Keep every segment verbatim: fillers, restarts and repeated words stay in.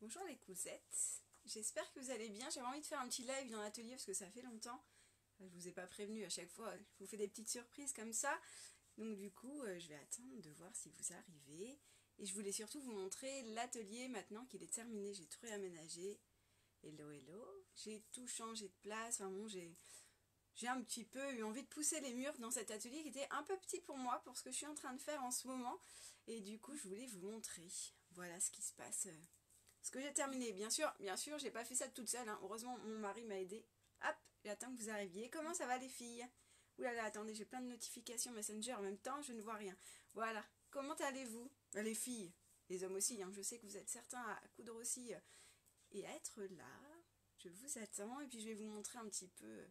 Bonjour les cousettes, j'espère que vous allez bien. J'avais envie de faire un petit live dans l'atelier parce que ça fait longtemps. Je vous ai pas prévenu à chaque fois, je vous fais des petites surprises comme ça. Donc du coup, je vais attendre de voir si vous arrivez. Et je voulais surtout vous montrer l'atelier maintenant qu'il est terminé. J'ai tout réaménagé. Hello, hello. J'ai tout changé de place. Enfin bon, j'ai... J'ai un petit peu eu envie de pousser les murs dans cet atelier qui était un peu petit pour moi, pour ce que je suis en train de faire en ce moment. Et du coup, je voulais vous montrer. Voilà ce qui se passe. Ce que j'ai terminé. Bien sûr, bien sûr, j'ai pas fait ça toute seule. Hein. Heureusement, mon mari m'a aidé. Hop, j'attends que vous arriviez. Comment ça va les filles? Ouh là là, attendez, j'ai plein de notifications Messenger en même temps, je ne vois rien. Voilà. Comment allez-vous? Les filles, les hommes aussi, hein. Je sais que vous êtes certains à coudre aussi et à être là. Je vous attends et puis je vais vous montrer un petit peu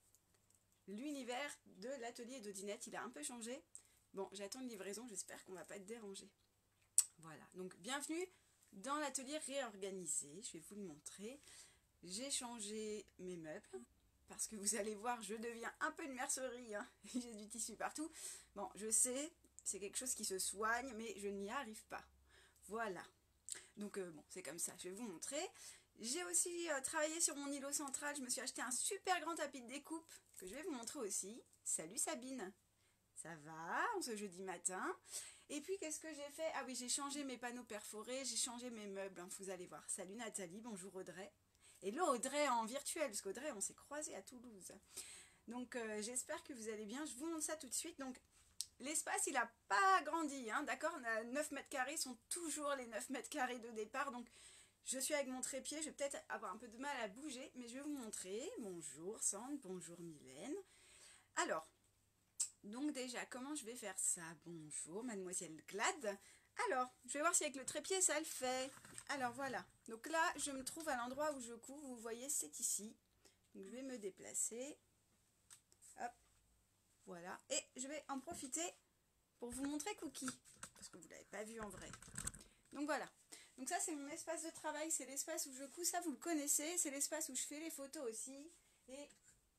l'univers de l'atelier d'Odinette. Il a un peu changé. Bon, j'attends une livraison, j'espère qu'on ne va pas être dérangé. Voilà, donc bienvenue dans l'atelier réorganisé. Je vais vous le montrer. J'ai changé mes meubles parce que vous allez voir, je deviens un peu une mercerie. Hein. J'ai du tissu partout. Bon, je sais, c'est quelque chose qui se soigne, mais je n'y arrive pas. Voilà. Donc euh, bon, c'est comme ça, je vais vous montrer. J'ai aussi euh, travaillé sur mon îlot central. Je me suis acheté un super grand tapis de découpe que je vais vous montrer aussi. Salut Sabine. Ça va, on ce jeudi matin. Et puis qu'est-ce que j'ai fait? Ah oui, j'ai changé mes panneaux perforés, j'ai changé mes meubles, hein, vous allez voir. Salut Nathalie, bonjour Audrey. Et là Audrey en virtuel, parce qu'Audrey on s'est croisés à Toulouse. Donc euh, j'espère que vous allez bien, je vous montre ça tout de suite. Donc l'espace il n'a pas grandi, hein, d'accord? neuf mètres carrés sont toujours les neuf mètres carrés de départ, donc je suis avec mon trépied, je vais peut-être avoir un peu de mal à bouger, mais je vais vous montrer. Bonjour Sandre, bonjour Mylène. Alors, donc déjà, comment je vais faire ça? Bonjour Mademoiselle Glad. Alors, je vais voir si avec le trépied ça le fait. Alors voilà, donc là je me trouve à l'endroit où je couds, vous voyez c'est ici. Donc je vais me déplacer. Hop, voilà. Et je vais en profiter pour vous montrer Cookie, parce que vous ne l'avez pas vu en vrai. Donc voilà. Donc ça c'est mon espace de travail, c'est l'espace où je couds, ça vous le connaissez, c'est l'espace où je fais les photos aussi. Et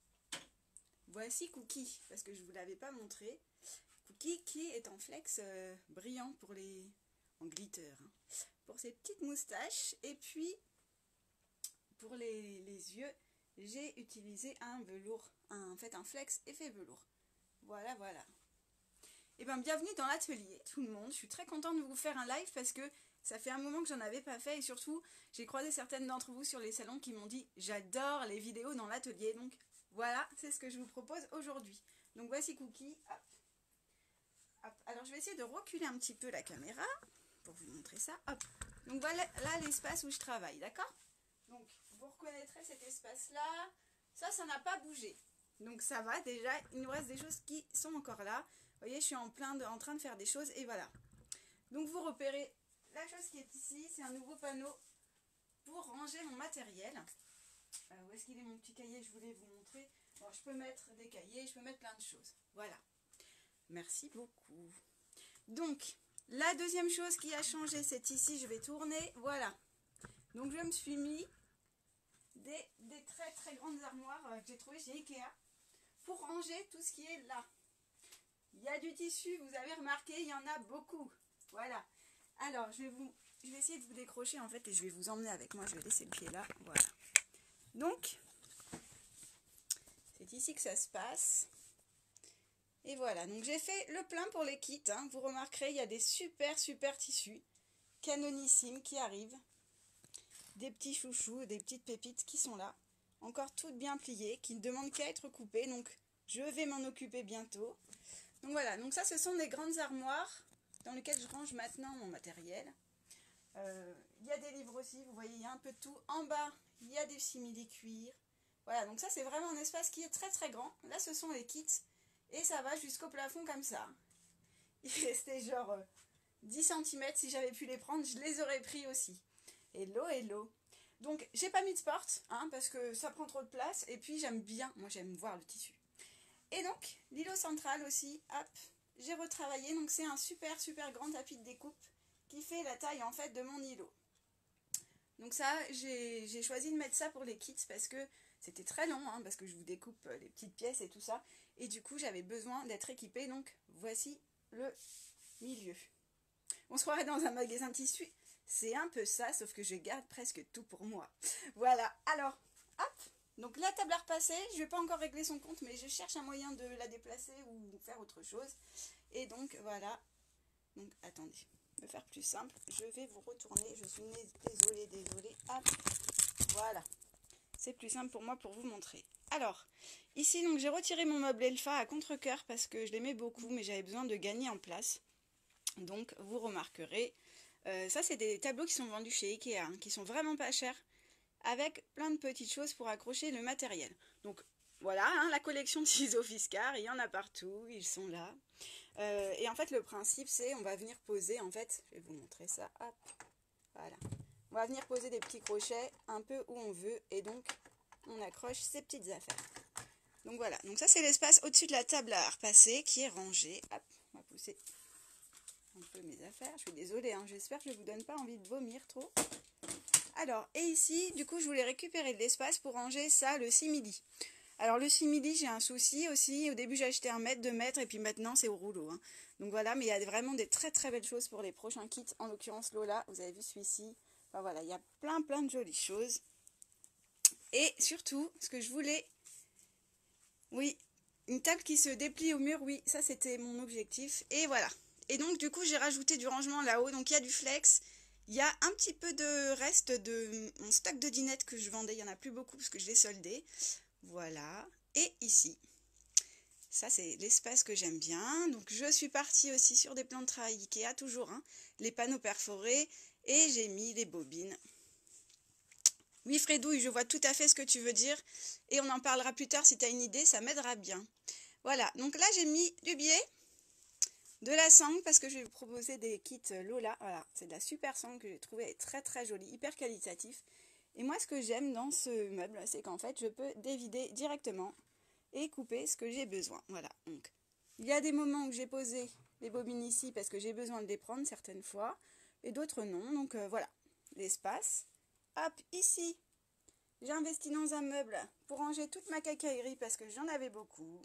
voici Cookie, parce que je ne vous l'avais pas montré. Cookie qui est en flex euh, brillant pour les... en glitter, hein, pour ses petites moustaches. Et puis pour les, les yeux, j'ai utilisé un velours, un, en fait un flex effet velours. Voilà, voilà. Et bien bienvenue dans l'atelier tout le monde, je suis très contente de vous faire un live parce que ça fait un moment que j'en avais pas fait et surtout j'ai croisé certaines d'entre vous sur les salons qui m'ont dit j'adore les vidéos dans l'atelier, donc voilà c'est ce que je vous propose aujourd'hui. Donc voici Cookie, hop. Hop. Alors je vais essayer de reculer un petit peu la caméra pour vous montrer ça, hop. Donc voilà là l'espace où je travaille, d'accord? Donc vous reconnaîtrez cet espace là, ça ça n'a pas bougé. Donc ça va déjà, il nous reste des choses qui sont encore là. Vous voyez, je suis en, plein de, en train de faire des choses et voilà. Donc vous repérez la chose qui est ici, c'est un nouveau panneau pour ranger mon matériel. Euh, où est-ce qu'il est mon petit cahier? Je voulais vous montrer. Bon, je peux mettre des cahiers, je peux mettre plein de choses. Voilà. Merci beaucoup. Donc, la deuxième chose qui a changé, c'est ici, je vais tourner. Voilà. Donc je me suis mis des, des très très grandes armoires euh, que j'ai trouvées chez Ikea pour ranger tout ce qui est là. Il y a du tissu, vous avez remarqué, il y en a beaucoup. Voilà. Alors, je vais, vous, je vais essayer de vous décrocher en fait et je vais vous emmener avec moi. Je vais laisser le pied là. Voilà. Donc, c'est ici que ça se passe. Et voilà. Donc, j'ai fait le plein pour les kits. Hein. Vous remarquerez, il y a des super super tissus canonissimes qui arrivent. Des petits chouchous, des petites pépites qui sont là. Encore toutes bien pliées, qui ne demandent qu'à être coupées. Donc, je vais m'en occuper bientôt. Donc voilà, donc ça ce sont des grandes armoires dans lesquelles je range maintenant mon matériel. Euh, il y a des livres aussi, vous voyez, il y a un peu de tout. En bas, il y a des simili-cuir. Voilà, donc ça c'est vraiment un espace qui est très très grand. Là ce sont les kits et ça va jusqu'au plafond comme ça. Il restait genre euh, dix centimètres, si j'avais pu les prendre, je les aurais pris aussi. Hello, hello. Donc j'ai pas mis de porte, hein, parce que ça prend trop de place et puis j'aime bien, moi j'aime voir le tissu. Et donc, l'îlot central aussi, hop, j'ai retravaillé. Donc, c'est un super, super grand tapis de découpe qui fait la taille, en fait, de mon îlot. Donc ça, j'ai choisi de mettre ça pour les kits parce que c'était très long, hein, parce que je vous découpe les petites pièces et tout ça. Et du coup, j'avais besoin d'être équipée. Donc, voici le milieu. On se croirait dans un magasin de tissu. c'est un peu ça, sauf que je garde presque tout pour moi. Voilà, alors, hop, donc la table à repasser, je ne vais pas encore régler son compte, mais je cherche un moyen de la déplacer ou faire autre chose. Et donc, voilà, donc attendez, je vais faire plus simple, je vais vous retourner, je suis désolée, désolée, hop, voilà. C'est plus simple pour moi pour vous montrer. Alors, ici, donc j'ai retiré mon meuble Elfa à contre-cœur parce que je l'aimais beaucoup, mais j'avais besoin de gagner en place. Donc, vous remarquerez, euh, ça c'est des tableaux qui sont vendus chez Ikea, hein, qui sont vraiment pas chers, avec plein de petites choses pour accrocher le matériel. Donc, voilà, hein, la collection de ciseaux Fiskars, il y en a partout, ils sont là. Euh, et en fait, le principe, c'est, on va venir poser, en fait, je vais vous montrer ça, hop, voilà. On va venir poser des petits crochets un peu où on veut et donc on accroche ces petites affaires. Donc voilà, donc ça c'est l'espace au-dessus de la table à repasser qui est rangé. Hop, on va pousser un peu mes affaires. Je suis désolée, hein, j'espère que je ne vous donne pas envie de vomir trop. Alors, et ici, du coup, je voulais récupérer de l'espace pour ranger ça, le simili. Alors le simili, j'ai un souci aussi. Au début, j'ai acheté un mètre, deux mètres et puis maintenant c'est au rouleau. Hein. Donc voilà, mais il y a vraiment des très très belles choses pour les prochains kits. En l'occurrence Lola, vous avez vu celui-ci. Enfin, voilà, il y a plein plein de jolies choses. Et surtout, ce que je voulais... Oui, une table qui se déplie au mur, oui, ça c'était mon objectif. Et voilà. Et donc du coup, j'ai rajouté du rangement là-haut. Donc il y a du flex. Il y a un petit peu de reste de mon stock de dinettes que je vendais. Il n'y en a plus beaucoup parce que je l'ai soldé. Voilà. Et ici, ça c'est l'espace que j'aime bien. Donc je suis partie aussi sur des plans de travail Ikea, toujours, hein, les panneaux perforés. Et j'ai mis les bobines. Oui Fredouille, je vois tout à fait ce que tu veux dire. Et on en parlera plus tard si tu as une idée, ça m'aidera bien. Voilà, donc là j'ai mis du biais, de la sangle, parce que je vais vous proposer des kits Lola. Voilà, c'est de la super sangle que j'ai trouvé très très jolie, hyper qualitatif. Et moi ce que j'aime dans ce meuble, c'est qu'en fait je peux dévider directement et couper ce que j'ai besoin. Voilà, donc il y a des moments où j'ai posé les bobines ici parce que j'ai besoin de les prendre certaines fois. Et d'autres non, donc euh, voilà, l'espace. Hop, ici, j'ai investi dans un meuble pour ranger toute ma cacaillerie parce que j'en avais beaucoup.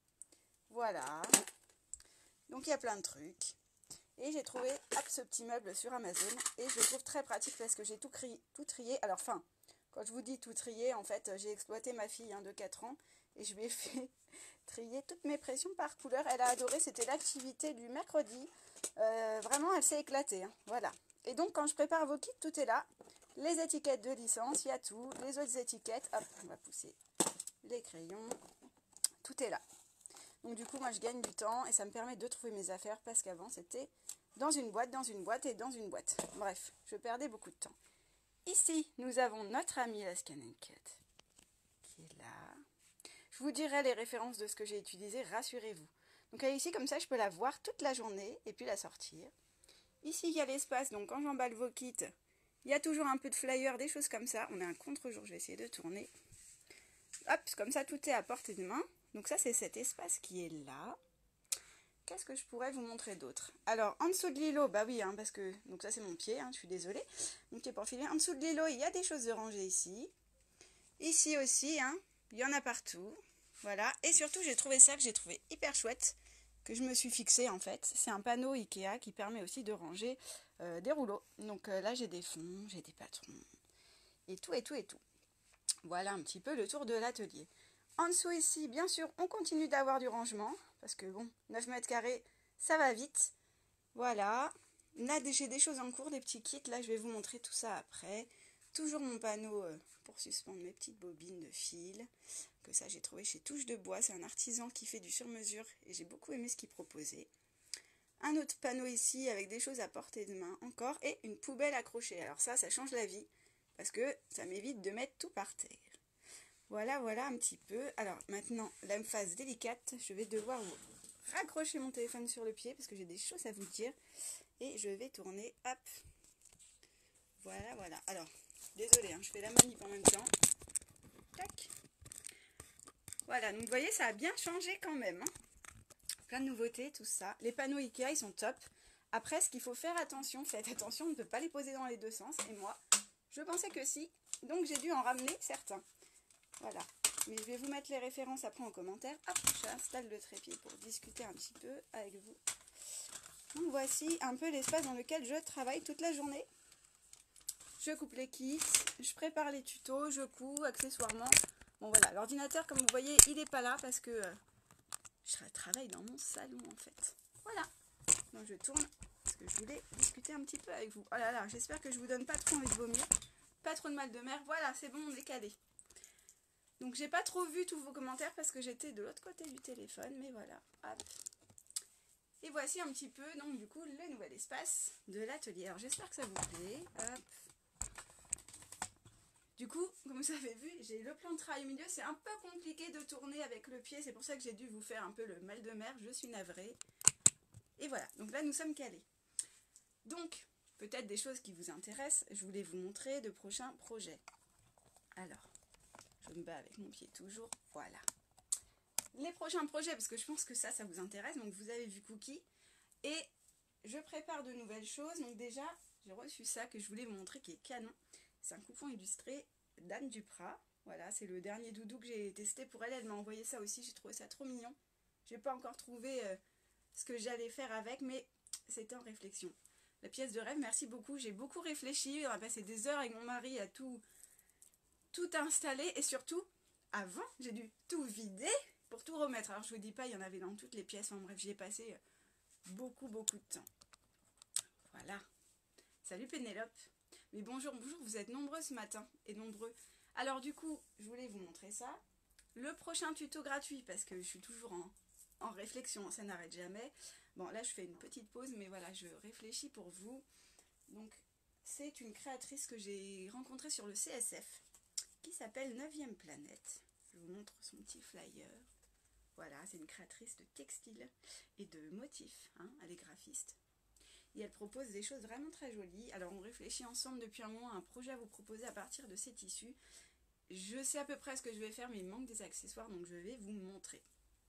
Voilà, donc il y a plein de trucs. Et j'ai trouvé hop, ce petit meuble sur Amazon et je le trouve très pratique parce que j'ai tout, tout trié. Alors, enfin, quand je vous dis tout trier, en fait, j'ai exploité ma fille hein, de quatre ans et je lui ai fait trier toutes mes pressions par couleur. Elle a adoré, c'était l'activité du mercredi. Euh, vraiment, elle s'est éclatée. Hein. Voilà. Et donc, quand je prépare vos kits, tout est là. Les étiquettes de licence, il y a tout. Les autres étiquettes, hop, on va pousser les crayons. Tout est là. Donc, du coup, moi, je gagne du temps et ça me permet de trouver mes affaires parce qu'avant, c'était dans une boîte, dans une boîte et dans une boîte. Bref, je perdais beaucoup de temps. Ici, nous avons notre amie la Scan and Cut qui est là. Je vous dirai les références de ce que j'ai utilisé, rassurez-vous. Donc, elle est ici, comme ça, je peux la voir toute la journée et puis la sortir. Ici, il y a l'espace, donc quand j'emballe vos kits, il y a toujours un peu de flyer, des choses comme ça. On a un contre-jour, je vais essayer de tourner. Hop, comme ça, tout est à portée de main. Donc ça, c'est cet espace qui est là. Qu'est-ce que je pourrais vous montrer d'autre? Alors, en dessous de l'îlot, bah oui, hein, parce que... Donc ça, c'est mon pied, hein, je suis désolée. Mon pied pour filer. En dessous de l'îlot, il y a des choses de rangée ici. Ici aussi, hein, il y en a partout. Voilà. Et surtout, j'ai trouvé ça que j'ai trouvé hyper chouette, que je me suis fixé en fait. C'est un panneau Ikea qui permet aussi de ranger euh, des rouleaux. Donc euh, là, j'ai des fonds, j'ai des patrons. Et tout, et tout, et tout. Voilà un petit peu le tour de l'atelier. En dessous ici, bien sûr, on continue d'avoir du rangement. Parce que bon, neuf mètres carrés, ça va vite. Voilà. Là, j'ai des choses en cours, des petits kits. Là, je vais vous montrer tout ça après. Toujours mon panneau euh, pour suspendre mes petites bobines de fil. Que ça, j'ai trouvé chez Touche de Bois. C'est un artisan qui fait du sur-mesure. Et j'ai beaucoup aimé ce qu'il proposait. Un autre panneau ici avec des choses à portée de main encore. Et une poubelle accrochée. Alors ça, ça change la vie. Parce que ça m'évite de mettre tout par terre. Voilà, voilà un petit peu. Alors maintenant, la phase délicate, je vais devoir vous raccrocher mon téléphone sur le pied parce que j'ai des choses à vous dire. Et je vais tourner, hop. Voilà, voilà. Alors, désolée, hein, je fais la manip en même temps. Tac. Voilà, donc vous voyez, ça a bien changé quand même. Hein. Plein de nouveautés, tout ça. Les panneaux Ikea, ils sont top. Après, ce qu'il faut faire attention, faites attention, on ne peut pas les poser dans les deux sens. Et moi, je pensais que si. Donc, j'ai dû en ramener certains. Voilà, mais je vais vous mettre les références après en commentaire. Hop, j'installe le trépied pour discuter un petit peu avec vous. Donc voici un peu l'espace dans lequel je travaille toute la journée. je coupe les kits, je prépare les tutos, je couds accessoirement. Bon voilà, l'ordinateur comme vous voyez il n'est pas là parce que euh, je travaille dans mon salon en fait. Voilà, donc je tourne parce que je voulais discuter un petit peu avec vous. Oh là là, j'espère que je vous donne pas trop envie de vomir, pas trop de mal de mer. Voilà, c'est bon, on est calé. Donc j'ai pas trop vu tous vos commentaires parce que j'étais de l'autre côté du téléphone, mais voilà. Hop. Et voici un petit peu, donc du coup, le nouvel espace de l'atelier. Alors j'espère que ça vous plaît. Hop. Du coup, comme vous avez vu, j'ai le plan de travail au milieu. C'est un peu compliqué de tourner avec le pied. C'est pour ça que j'ai dû vous faire un peu le mal de mer. Je suis navrée. Et voilà, donc là nous sommes calés. Donc, peut-être des choses qui vous intéressent. Je voulais vous montrer de prochains projets. Alors, je me bats avec mon pied toujours. Voilà. Les prochains projets, parce que je pense que ça, ça vous intéresse. Donc vous avez vu Cookie. Et je prépare de nouvelles choses. Donc déjà, j'ai reçu ça que je voulais vous montrer qui est canon. C'est un coupon illustré d'Anne Duprat. Voilà, c'est le dernier doudou que j'ai testé pour elle. Elle m'a envoyé ça aussi. J'ai trouvé ça trop mignon. Je n'ai pas encore trouvé euh, ce que j'allais faire avec, mais c'était en réflexion. La pièce de rêve, merci beaucoup. J'ai beaucoup réfléchi. On a passé des heures avec mon mari à tout, tout installer. Et surtout, avant, j'ai dû tout vider pour tout remettre. Alors je vous dis pas, il y en avait dans toutes les pièces. Enfin bref, j'y ai passé beaucoup, beaucoup de temps. Voilà. Salut Pénélope. Mais bonjour, bonjour, vous êtes nombreux ce matin et nombreux. Alors du coup, je voulais vous montrer ça. Le prochain tuto gratuit, parce que je suis toujours en, en réflexion, ça n'arrête jamais. Bon, là je fais une petite pause, mais voilà, je réfléchis pour vous. Donc, c'est une créatrice que j'ai rencontrée sur le C S F, qui s'appelle neuvième Planète. Je vous montre son petit flyer. Voilà, c'est une créatrice de textile et de motifs, hein, elle est graphiste. Et elle propose des choses vraiment très jolies. Alors on réfléchit ensemble depuis un mois à un projet à vous proposer à partir de ces tissus. Je sais à peu près ce que je vais faire, mais il manque des accessoires, donc je vais vous montrer.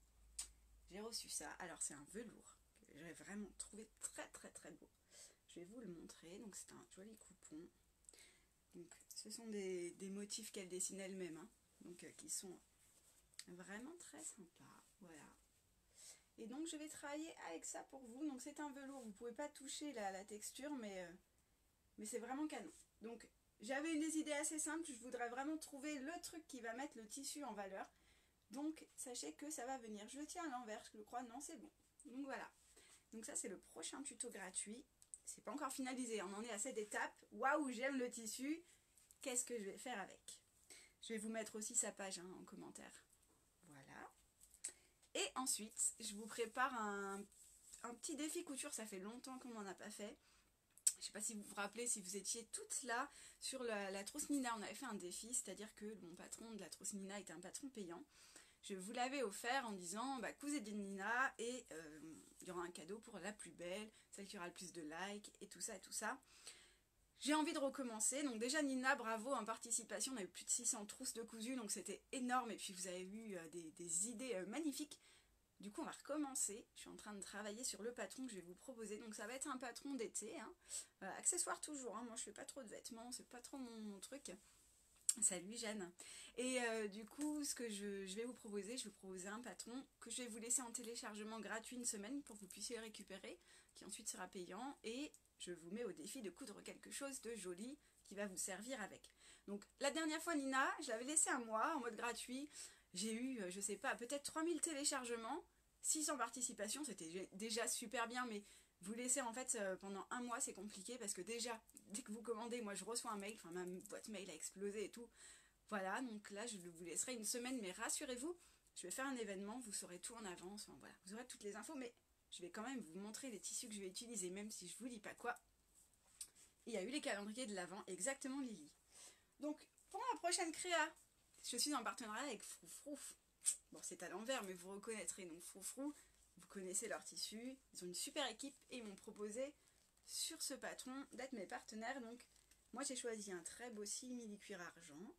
J'ai reçu ça. Alors c'est un velours que j'ai vraiment trouvé très très très beau. Je vais vous le montrer. Donc c'est un joli coupon. Donc ce sont des, des motifs qu'elle dessine elle-même, hein, donc euh, qui sont vraiment très sympas. Voilà. Et donc je vais travailler avec ça pour vous. Donc c'est un velours, vous ne pouvez pas toucher la, la texture, mais, euh, mais c'est vraiment canon. Donc j'avais des idées assez simples, je voudrais vraiment trouver le truc qui va mettre le tissu en valeur. Donc sachez que ça va venir. Je le tiens à l'envers, je le crois, non c'est bon. Donc voilà. Donc ça c'est le prochain tuto gratuit. C'est pas encore finalisé, on en est à cette étape. Waouh, j'aime le tissu. Qu'est-ce que je vais faire avec? Je vais vous mettre aussi sa page hein, en commentaire. Voilà. Et ensuite, je vous prépare un, un petit défi couture. Ça fait longtemps qu'on n'en a pas fait. Je ne sais pas si vous vous rappelez, si vous étiez toutes là sur la, la trousse Nina, on avait fait un défi, c'est-à-dire que mon patron de la trousse Nina était un patron payant. Je vous l'avais offert en disant, bah, cousez des Nina et euh, il y aura un cadeau pour la plus belle, celle qui aura le plus de likes et tout ça et tout ça. J'ai envie de recommencer, donc déjà Nina, bravo, en participation, on a eu plus de six cents trousses de cousu, donc c'était énorme, et puis vous avez eu euh, des, des idées euh, magnifiques. Du coup on va recommencer, je suis en train de travailler sur le patron que je vais vous proposer, donc ça va être un patron d'été, hein. euh, accessoire toujours, hein. Moi je fais pas trop de vêtements, c'est pas trop mon, mon truc. Salut Jeanne. Et euh, du coup ce que je, je vais vous proposer, je vais vous proposer un patron que je vais vous laisser en téléchargement gratuit une semaine pour que vous puissiez le récupérer, qui ensuite sera payant, et je vous mets au défi de coudre quelque chose de joli qui va vous servir avec. Donc la dernière fois Nina, je l'avais laissé un mois en mode gratuit, j'ai eu, je sais pas, peut-être trois mille téléchargements, six cents participations, c'était déjà super bien, mais vous laisser en fait pendant un mois c'est compliqué parce que déjà, dès que vous commandez, moi je reçois un mail, enfin ma boîte mail a explosé et tout. Voilà, donc là je vous laisserai une semaine, mais rassurez-vous, je vais faire un événement, vous saurez tout en avance, enfin, voilà, vous aurez toutes les infos, mais je vais quand même vous montrer les tissus que je vais utiliser, même si je vous dis pas quoi. Il y a eu les calendriers de l'Avent, exactement Lily. Donc pour ma prochaine créa, je suis en partenariat avec Froufrou. Bon c'est à l'envers, mais vous reconnaîtrez, donc Froufrou, vous connaissez leur tissu, ils ont une super équipe et ils m'ont proposé sur ce patron d'être mes partenaires. Donc moi j'ai choisi un très beau simili cuir argent.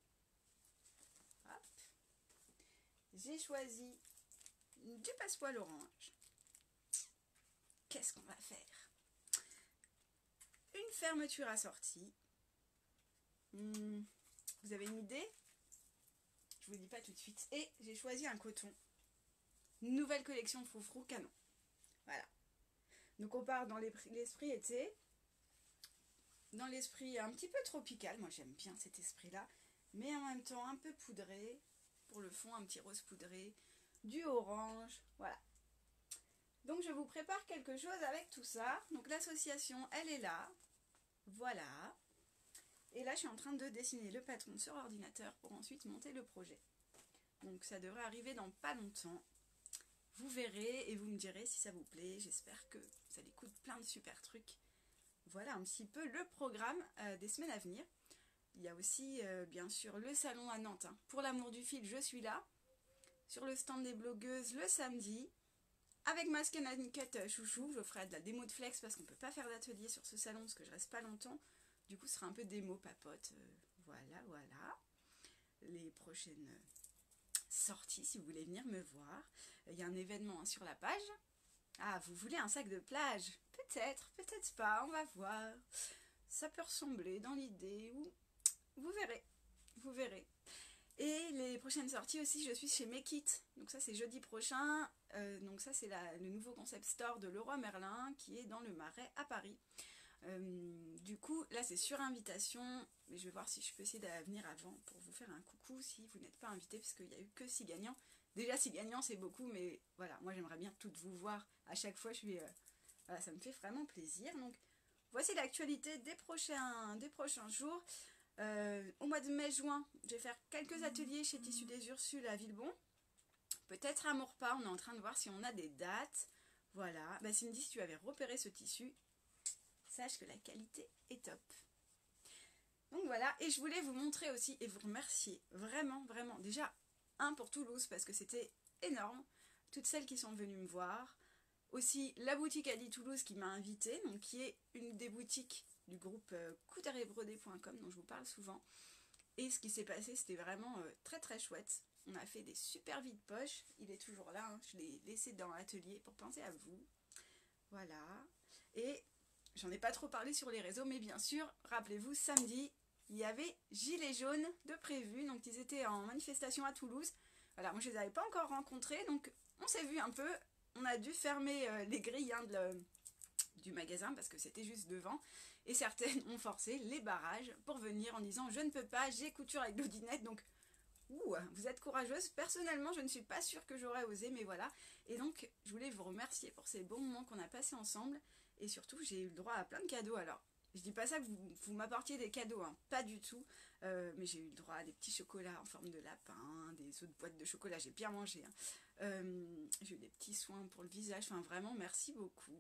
J'ai choisi du passepoil orange. Qu'est-ce qu'on va faire? Une fermeture assortie. Hmm, vous avez une idée? Je vous dis pas tout de suite. Et j'ai choisi un coton. Nouvelle collection Froufrou canon. Voilà. Donc on part dans l'esprit été. dans l'esprit un petit peu tropical, moi j'aime bien cet esprit-là, mais en même temps un peu poudré, pour le fond un petit rose poudré, du orange, voilà. Donc je vous prépare quelque chose avec tout ça, donc l'association elle est là, voilà. Et là je suis en train de dessiner le patron sur ordinateur pour ensuite monter le projet. Donc ça devrait arriver dans pas longtemps. Vous verrez et vous me direz si ça vous plaît. J'espère que ça lui coûte plein de super trucs. Voilà un petit peu le programme euh, des semaines à venir. Il y a aussi euh, bien sûr le salon à Nantes. Hein. Pour l'amour du fil, je suis là. Sur le stand des blogueuses le samedi. Avec ma Scan and Cut chouchou, je ferai de la démo de flex parce qu'on ne peut pas faire d'atelier sur ce salon parce que je reste pas longtemps. Du coup, ce sera un peu démo papote. Euh, voilà, voilà. Les prochaines sorties, si vous voulez venir me voir. Il y a un événement hein, sur la page. Ah, vous voulez un sac de plage? Peut-être, peut-être pas, on va voir. Ça peut ressembler dans l'idée, ou vous verrez, vous verrez. Et les prochaines sorties aussi, je suis chez Mekit. Donc ça c'est jeudi prochain. Euh, donc ça c'est le nouveau concept store de Leroy Merlin qui est dans le Marais à Paris. Euh, du coup, là c'est sur invitation, mais je vais voir si je peux essayer de venir avant pour vous faire un coucou si vous n'êtes pas invité, parce qu'il n'y a eu que six gagnants. Déjà six gagnants c'est beaucoup, mais voilà, moi j'aimerais bien toutes vous voir à chaque fois, je suis, euh, voilà, ça me fait vraiment plaisir. Donc voici l'actualité des prochains, des prochains jours. Euh, au mois de mai-juin, je vais faire quelques ateliers chez Tissus des Ursules à Villebon. Peut-être à Maurepas, on est en train de voir si on a des dates. Voilà, bah, Cindy, si tu avais repéré ce tissu, sache que la qualité est top. Donc voilà, et je voulais vous montrer aussi et vous remercier vraiment, vraiment. Déjà, un pour Toulouse parce que c'était énorme. Toutes celles qui sont venues me voir. Aussi la boutique Adi Toulouse qui m'a invitée, donc qui est une des boutiques du groupe euh, coutard et brodé point com dont je vous parle souvent. Et ce qui s'est passé, c'était vraiment euh, très très chouette. On a fait des super vides poches. Il est toujours là, hein. Je l'ai laissé dans l'atelier pour penser à vous. Voilà. Et j'en ai pas trop parlé sur les réseaux, mais bien sûr, rappelez-vous, samedi, il y avait Gilets jaunes de prévu. Donc ils étaient en manifestation à Toulouse. Voilà, moi je les avais pas encore rencontrés, donc on s'est vu un peu. On a dû fermer euh, les grilles hein, de le, du magasin parce que c'était juste devant. Et certaines ont forcé les barrages pour venir en disant je ne peux pas, j'ai couture avec Dodinette. Donc, ouh, vous êtes courageuse. Personnellement, je ne suis pas sûre que j'aurais osé, mais voilà. Et donc, je voulais vous remercier pour ces bons moments qu'on a passés ensemble. Et surtout, j'ai eu le droit à plein de cadeaux. Alors, je dis pas ça que vous, vous m'apportiez des cadeaux, hein, pas du tout. Euh, mais j'ai eu le droit à des petits chocolats en forme de lapin, des autres boîtes de chocolat, j'ai bien mangé. Hein. Euh, j'ai eu des petits soins pour le visage. Enfin, vraiment, merci beaucoup.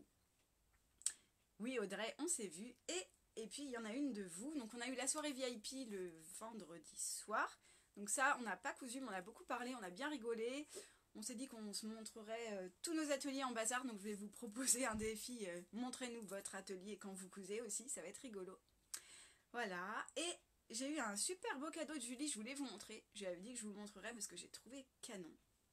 Oui Audrey, on s'est vu et, et puis il y en a une de vous, donc on a eu la soirée V I P le vendredi soir, donc ça on n'a pas cousu mais on a beaucoup parlé, on a bien rigolé, on s'est dit qu'on se montrerait euh, tous nos ateliers en bazar, donc je vais vous proposer un défi, euh, montrez-nous votre atelier quand vous cousez aussi, ça va être rigolo. Voilà, et j'ai eu un super beau cadeau de Julie, je voulais vous montrer, je lui avais dit que je vous le montrerais parce que j'ai trouvé canon.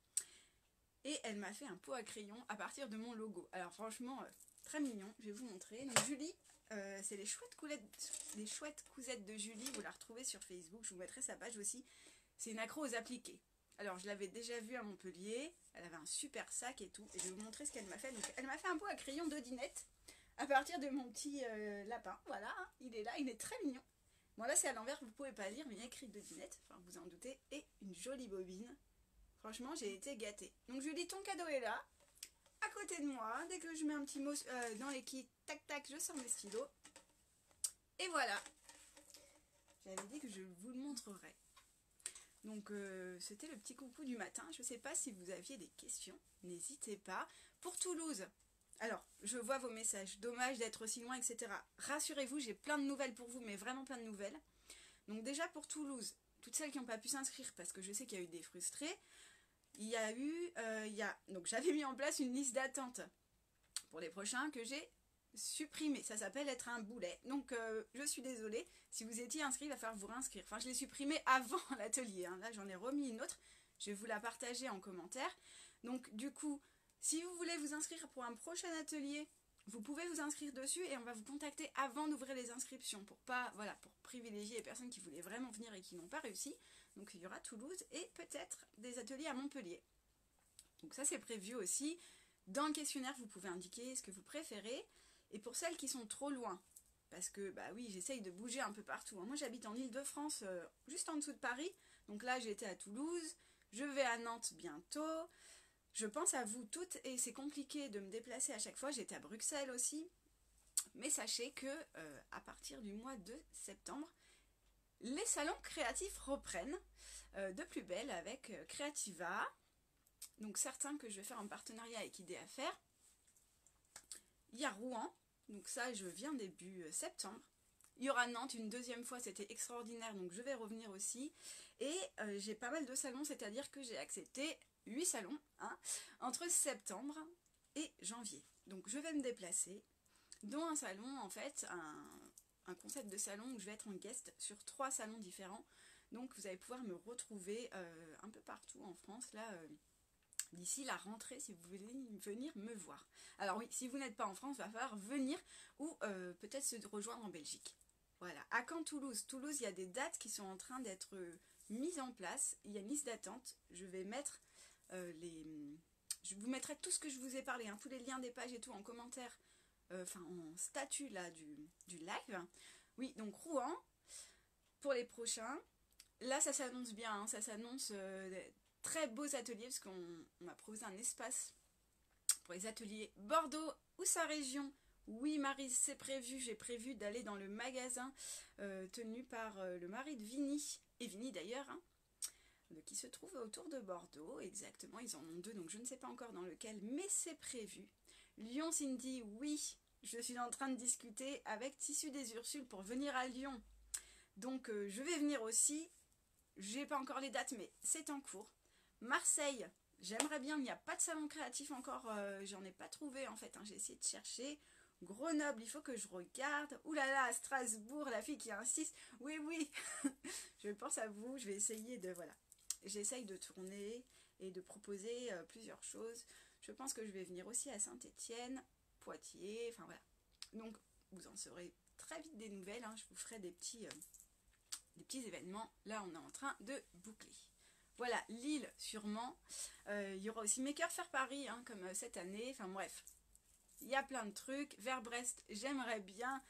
Et elle m'a fait un pot à crayon à partir de mon logo, alors franchement... Euh, très mignon, je vais vous montrer. Donc Julie, euh, c'est les chouettes, les chouettes cousettes de Julie, vous la retrouvez sur Facebook, je vous mettrai sa page aussi. C'est une accro aux appliqués. Alors je l'avais déjà vue à Montpellier, elle avait un super sac et tout, et je vais vous montrer ce qu'elle m'a fait. Donc elle m'a fait un pot à crayon d'Odinette à partir de mon petit euh, lapin, voilà, hein, il est là, il est très mignon. Bon là c'est à l'envers, vous pouvez pas lire, mais il y a écrit d'Odinette, enfin vous en doutez, et une jolie bobine. Franchement j'ai été gâtée. Donc Julie, ton cadeau est là. À côté de moi, dès que je mets un petit mot euh, dans les kits, tac tac, je sors mes stylos. Et voilà. J'avais dit que je vous le montrerai. Donc euh, c'était le petit coucou du matin. Je ne sais pas si vous aviez des questions. N'hésitez pas. Pour Toulouse, alors je vois vos messages. Dommage d'être aussi loin, et cetera. Rassurez-vous, j'ai plein de nouvelles pour vous, mais vraiment plein de nouvelles. Donc déjà pour Toulouse, toutes celles qui n'ont pas pu s'inscrire, parce que je sais qu'il y a eu des frustrés, il y a eu, euh, il y a, donc j'avais mis en place une liste d'attente pour les prochains que j'ai supprimé. Ça s'appelle être un boulet. Donc euh, je suis désolée, si vous étiez inscrit, il va falloir vous réinscrire. Enfin, je l'ai supprimé avant l'atelier. Hein. Là, j'en ai remis une autre. Je vais vous la partager en commentaire. Donc du coup, si vous voulez vous inscrire pour un prochain atelier, vous pouvez vous inscrire dessus et on va vous contacter avant d'ouvrir les inscriptions pour pas, voilà, pour privilégier les personnes qui voulaient vraiment venir et qui n'ont pas réussi. Donc il y aura Toulouse et peut-être des ateliers à Montpellier. Donc ça c'est prévu aussi. Dans le questionnaire vous pouvez indiquer ce que vous préférez. Et pour celles qui sont trop loin, parce que bah oui, j'essaye de bouger un peu partout. Moi j'habite en Île-de-France, euh, juste en dessous de Paris, donc là j'ai été à Toulouse, je vais à Nantes bientôt, je pense à vous toutes et c'est compliqué de me déplacer à chaque fois, j'étais à Bruxelles aussi, mais sachez que euh, à partir du mois de septembre, les salons créatifs reprennent euh, de plus belle avec euh, Creativa, donc certains que je vais faire en partenariat avec Idée à faire. Il y a Rouen, donc ça je viens début euh, septembre. Il y aura Nantes une deuxième fois, c'était extraordinaire, donc je vais revenir aussi. Et euh, j'ai pas mal de salons, c'est-à-dire que j'ai accepté huit salons hein, entre septembre et janvier. Donc je vais me déplacer, dont un salon en fait, un, un concept de salon où je vais être en guest sur trois salons différents. Donc vous allez pouvoir me retrouver euh, un peu partout en France, là, euh, d'ici la rentrée, si vous voulez venir me voir. Alors oui, si vous n'êtes pas en France, il va falloir venir ou euh, peut-être se rejoindre en Belgique. Voilà, à Caen, Toulouse. Toulouse, il y a des dates qui sont en train d'être mises en place. Il y a une liste d'attente. Je vais mettre euh, les... Je vous mettrai tout ce que je vous ai parlé, hein, tous les liens des pages et tout en commentaire, euh, enfin en statut là du, du live. Oui, donc Rouen, pour les prochains. Là, ça s'annonce bien, hein, ça s'annonce euh, très beaux ateliers, parce qu'on m'a proposé un espace pour les ateliers Bordeaux ou sa région. Oui Marie, c'est prévu, j'ai prévu d'aller dans le magasin euh, tenu par euh, le mari de Vinny, et Vinny d'ailleurs, hein, qui se trouve autour de Bordeaux, exactement, ils en ont deux, donc je ne sais pas encore dans lequel, mais c'est prévu. Lyon Cindy, oui, je suis en train de discuter avec Tissu des Ursules pour venir à Lyon, donc euh, je vais venir aussi, j'ai pas encore les dates, mais c'est en cours. Marseille, j'aimerais bien, il n'y a pas de salon créatif encore, euh, j'en ai pas trouvé en fait, hein, j'ai essayé de chercher. Grenoble, il faut que je regarde. Ouh là là, Strasbourg, la fille qui insiste. Oui, oui, je pense à vous. Je vais essayer de, voilà. J'essaye de tourner et de proposer euh, plusieurs choses. Je pense que je vais venir aussi à Saint-Étienne, Poitiers, enfin voilà. Donc, vous en saurez très vite des nouvelles. Hein. Je vous ferai des petits, euh, des petits événements. Là, on est en train de boucler. Voilà, Lille, sûrement. Euh, il y aura aussi Maker Faire Paris, hein, comme euh, cette année. Enfin bref. Il y a plein de trucs. Vers Brest, j'aimerais bien.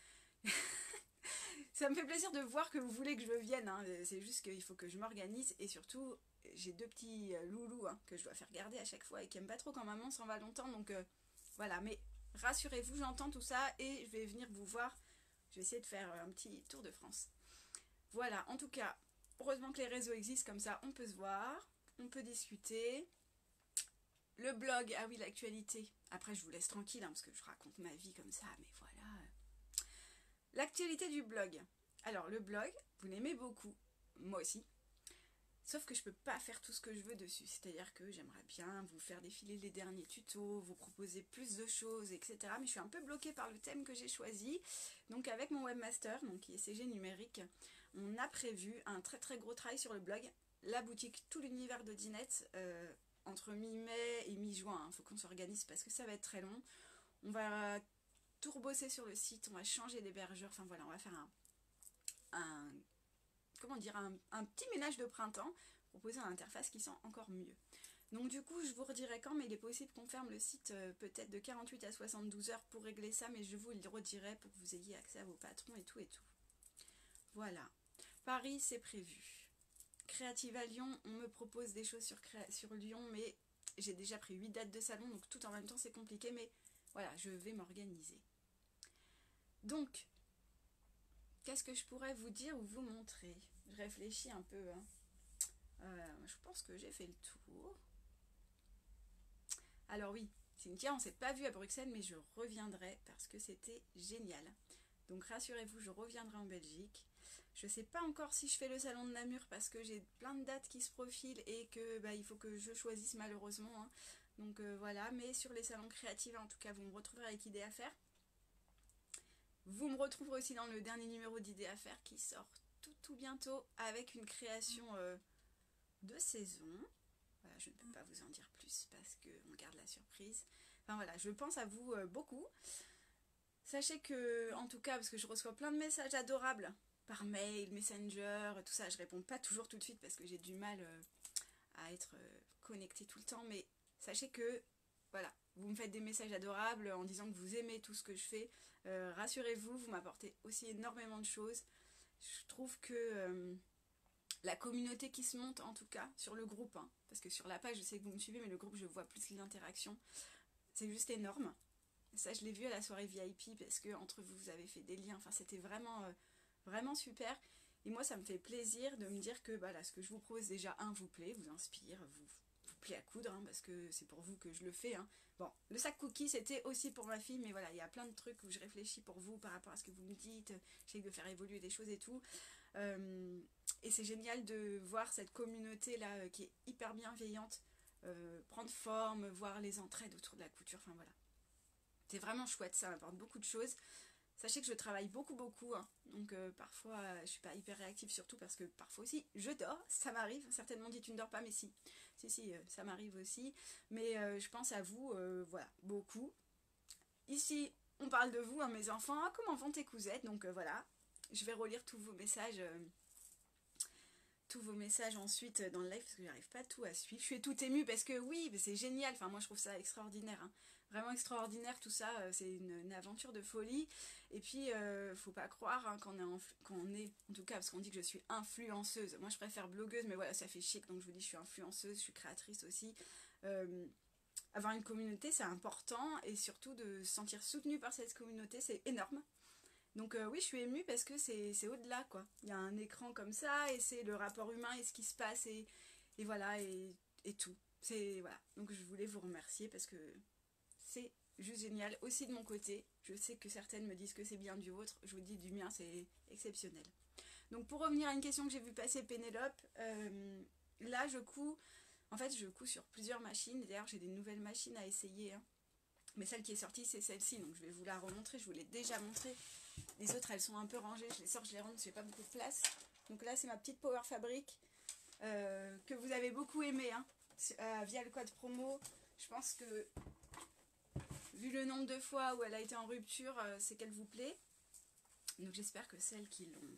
Ça me fait plaisir de voir que vous voulez que je vienne. Hein. C'est juste qu'il faut que je m'organise. Et surtout, j'ai deux petits loulous hein, que je dois faire garder à chaque fois et qui n'aiment pas trop quand maman s'en va longtemps. Donc euh, voilà. Mais rassurez-vous, j'entends tout ça et je vais venir vous voir. Je vais essayer de faire un petit tour de France. Voilà. En tout cas, heureusement que les réseaux existent. Comme ça, on peut se voir. On peut discuter. Le blog, ah oui, l'actualité. Après, je vous laisse tranquille, hein, parce que je raconte ma vie comme ça, mais voilà. L'actualité du blog. Alors, le blog, vous l'aimez beaucoup, moi aussi. Sauf que je peux pas faire tout ce que je veux dessus. C'est-à-dire que j'aimerais bien vous faire défiler les derniers tutos, vous proposer plus de choses, et cetera. Mais je suis un peu bloquée par le thème que j'ai choisi. Donc, avec mon webmaster, donc, qui est C G Numérique, on a prévu un très très gros travail sur le blog. La boutique Tout l'univers de Dinette, euh, entre mi-mai et mi-juin, il hein, faut qu'on s'organise parce que ça va être très long. On va tout rebosser sur le site, on va changer d'hébergeur, enfin voilà, on va faire un, un comment dire, un, un petit ménage de printemps, proposer une interface qui sent encore mieux. Donc du coup, je vous redirai quand, mais il est possible qu'on ferme le site euh, peut-être de quarante-huit à soixante-douze heures pour régler ça, mais je vous le redirai pour que vous ayez accès à vos patrons et tout et tout. Voilà. Paris, c'est prévu. Créative à Lyon, on me propose des choses sur, sur Lyon, mais j'ai déjà pris huit dates de salon, donc tout en même temps c'est compliqué, mais voilà, je vais m'organiser. Donc, qu'est-ce que je pourrais vous dire ou vous montrer? Je réfléchis un peu. Hein. Euh, je pense que j'ai fait le tour. Alors oui, Cynthia, on ne s'est pas vu à Bruxelles, mais je reviendrai parce que c'était génial. Donc rassurez-vous, je reviendrai en Belgique. Je ne sais pas encore si je fais le salon de Namur parce que j'ai plein de dates qui se profilent et que bah, il faut que je choisisse malheureusement. Hein. Donc euh, voilà, mais sur les salons créatifs, en tout cas, vous me retrouverez avec Idée à faire. Vous me retrouverez aussi dans le dernier numéro d'Idée à faire qui sort tout, tout bientôt avec une création euh, de saison. Voilà, je ne peux pas vous en dire plus parce qu'on garde la surprise. Enfin voilà, je pense à vous euh, beaucoup. Sachez que, en tout cas, parce que je reçois plein de messages adorables par mail, Messenger, tout ça, je réponds pas toujours tout de suite parce que j'ai du mal euh, à être euh, connectée tout le temps, mais sachez que, voilà, vous me faites des messages adorables en disant que vous aimez tout ce que je fais, Euh, rassurez-vous, vous m'apportez aussi énormément de choses. Je trouve que euh, la communauté qui se monte, en tout cas, sur le groupe, hein, parce que sur la page, je sais que vous me suivez, mais le groupe, je vois plus l'interaction. C'est juste énorme. Ça, je l'ai vu à la soirée V I P, parce que entre vous, vous avez fait des liens. Enfin, c'était vraiment, euh, vraiment super. Et moi, ça me fait plaisir de me dire que bah, là, ce que je vous propose, déjà, un, vous plaît, vous inspire, vous, vous plaît à coudre, hein, parce que c'est pour vous que je le fais. Hein. Bon, le sac cookie, c'était aussi pour ma fille, mais voilà, il y a plein de trucs où je réfléchis pour vous par rapport à ce que vous me dites. J'essaie de faire évoluer des choses et tout. Euh, et c'est génial de voir cette communauté-là euh, qui est hyper bienveillante euh, prendre forme, voir les entraides autour de la couture, enfin voilà. C'est vraiment chouette, ça m'apporte beaucoup de choses. Sachez que je travaille beaucoup beaucoup, hein. Donc euh, parfois euh, je suis pas hyper réactive, surtout parce que parfois aussi je dors, ça m'arrive. Certainement dit tu ne dors pas, mais si, si si, euh, ça m'arrive aussi. Mais euh, je pense à vous, euh, voilà, beaucoup. Ici on parle de vous, hein, mes enfants. Ah, comment vont tes cousettes? Donc euh, voilà, je vais relire tous vos messages. Euh, tous vos messages ensuite dans le live parce que j'arrive pas tout à suivre. Je suis tout émue parce que oui, c'est génial. Enfin, moi je trouve ça extraordinaire. Hein. Vraiment extraordinaire tout ça. C'est une, une aventure de folie. Et puis, euh, faut pas croire hein, qu'on est, en, qu'on est, en tout cas, parce qu'on dit que je suis influenceuse. Moi je préfère blogueuse, mais voilà, ça fait chic. Donc je vous dis, je suis influenceuse, je suis créatrice aussi. Euh, avoir une communauté, c'est important. Et surtout de se sentir soutenue par cette communauté, c'est énorme. Donc euh, oui, je suis émue parce que c'est au-delà, quoi. Il y a un écran comme ça, et c'est le rapport humain et ce qui se passe, et, et voilà, et, et tout. C'est voilà. Donc je voulais vous remercier parce que c'est juste génial. Aussi de mon côté, je sais que certaines me disent que c'est bien du vôtre. Je vous dis du mien, c'est exceptionnel. Donc pour revenir à une question que j'ai vu passer Pénélope, euh, là je couds, en fait je couds sur plusieurs machines. D'ailleurs j'ai des nouvelles machines à essayer, hein. Mais celle qui est sortie c'est celle-ci, donc je vais vous la remontrer, je vous l'ai déjà montrée. Les autres elles sont un peu rangées, je les sors, je les range, j'ai pas beaucoup de place. Donc là c'est ma petite Power Fabric euh, que vous avez beaucoup aimé hein, euh, via le code promo. Je pense que vu le nombre de fois où elle a été en rupture, euh, c'est qu'elle vous plaît. Donc j'espère que celles qui l'ont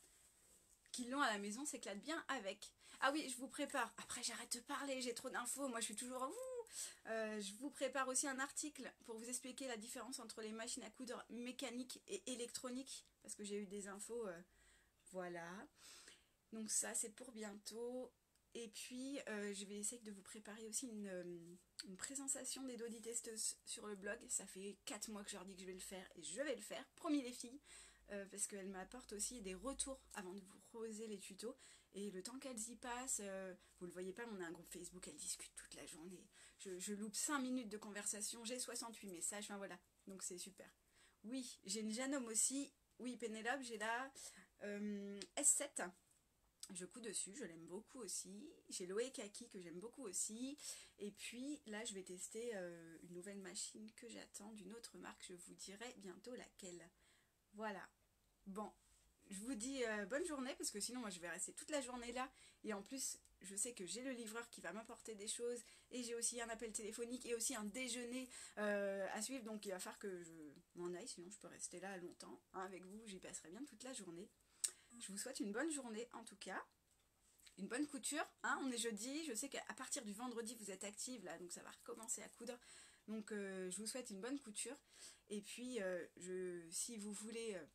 qui l'ont à la maison s'éclatent bien avec. Ah oui, je vous prépare, après j'arrête de parler, j'ai trop d'infos, moi je suis toujours... Euh, je vous prépare aussi un article pour vous expliquer la différence entre les machines à coudre mécaniques et électroniques, parce que j'ai eu des infos, euh, voilà. Donc ça c'est pour bientôt. Et puis euh, je vais essayer de vous préparer aussi une, une présentation des Dodi testeuses sur le blog. Ça fait quatre mois que je leur dis que je vais le faire et je vais le faire, promis les filles. Euh, parce qu'elles m'apportent aussi des retours avant de vous proposer les tutos. Et le temps qu'elles y passent, euh, vous le voyez pas, mais on a un groupe Facebook, elles discutent toute la journée. Je, je loupe cinq minutes de conversation, j'ai soixante-huit messages, enfin voilà, donc c'est super. Oui, j'ai une Janome aussi. Oui, Pénélope, j'ai la euh, S sept. Je couds dessus, je l'aime beaucoup aussi. J'ai l'Oe Kaki que j'aime beaucoup aussi. Et puis là, je vais tester euh, une nouvelle machine que j'attends d'une autre marque. Je vous dirai bientôt laquelle. Voilà. Bon, je vous dis euh, bonne journée parce que sinon moi je vais rester toute la journée là. Et en plus, je sais que j'ai le livreur qui va m'apporter des choses. Et j'ai aussi un appel téléphonique et aussi un déjeuner euh, à suivre. Donc il va falloir que je m'en aille, sinon je peux rester là longtemps hein, avec vous. J'y passerai bien toute la journée. Je vous souhaite une bonne journée en tout cas. Une bonne couture, hein, on est jeudi. Je sais qu'à partir du vendredi vous êtes active là, donc ça va recommencer à coudre. Donc euh, je vous souhaite une bonne couture. Et puis euh, je, si vous voulez euh,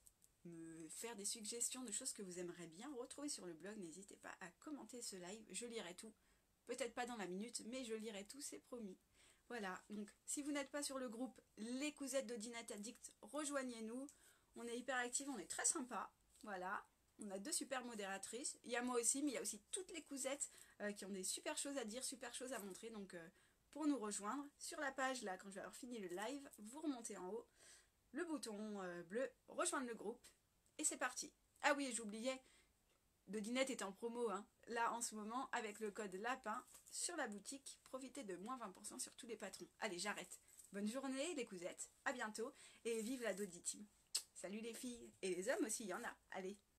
me faire des suggestions de choses que vous aimeriez bien retrouver sur le blog, n'hésitez pas à commenter ce live, je lirai tout. Peut-être pas dans la minute, mais je lirai tout, c'est promis. Voilà, donc si vous n'êtes pas sur le groupe Les Cousettes de Dinette Addict, rejoignez-nous. On est hyper actifs, on est très sympa. Voilà, on a deux super modératrices. Il y a moi aussi, mais il y a aussi toutes les cousettes euh, qui ont des super choses à dire, super choses à montrer. Donc euh, pour nous rejoindre, sur la page là, quand je vais avoir fini le live, vous remontez en haut, le bouton euh, bleu, rejoindre le groupe, et c'est parti. Ah oui, j'oubliais, Dodinette est en promo, hein. Là en ce moment, avec le code lapin, sur la boutique, profitez de moins vingt pour cent sur tous les patrons. Allez, j'arrête. Bonne journée les cousettes, à bientôt, et vive la Dodi Team. Salut les filles, et les hommes aussi, il y en a. Allez.